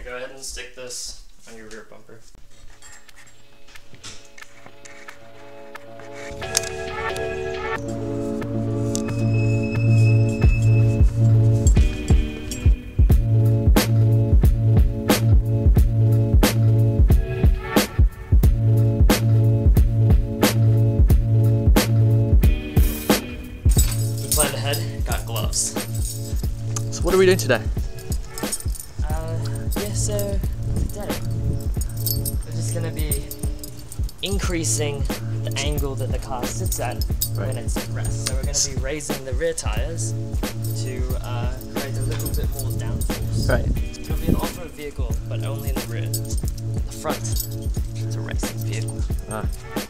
Alright, go ahead and stick this on your rear bumper. We planned ahead, got gloves. So what are we doing today? So today we're just going to be increasing the angle that the car sits at when it's at rest. So we're going to be raising the rear tires to create a little bit more downforce. Right. It'll be an off-road vehicle, but only in the rear. The front is a racing vehicle. Ah.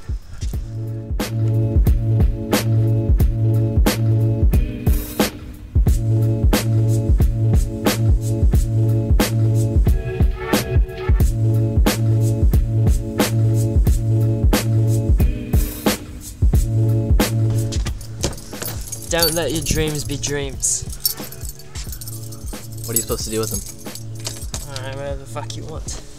Don't let your dreams be dreams. What are you supposed to do with them? Alright, whatever the fuck you want.